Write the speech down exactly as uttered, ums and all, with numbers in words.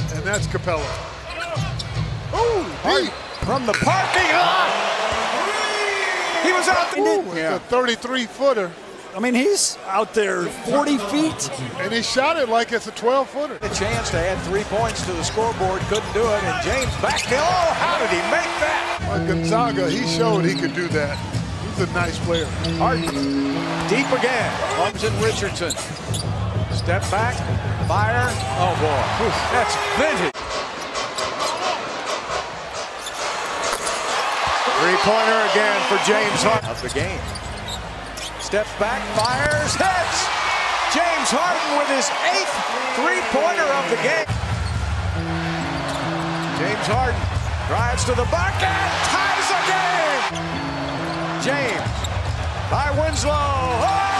And that's Capella. Oh, deep. From the parking lot. He was out there. Ooh, yeah. A thirty-three footer. I mean, he's out there forty feet. And he shot it like it's a twelve footer. A chance to add three points to the scoreboard, couldn't do it, and James back there. Oh, how did he make that? Like Gonzaga, he showed he could do that. He's a nice player. Harden, deep again. Clemson Richardson. Step back, fire. Oh, boy. That's vintage. Three-pointer again for James Harden. Of the game. Steps back, fires, hits. James Harden with his eighth three-pointer of the game. James Harden drives to the bucket, ties the game. James by Winslow. Oh!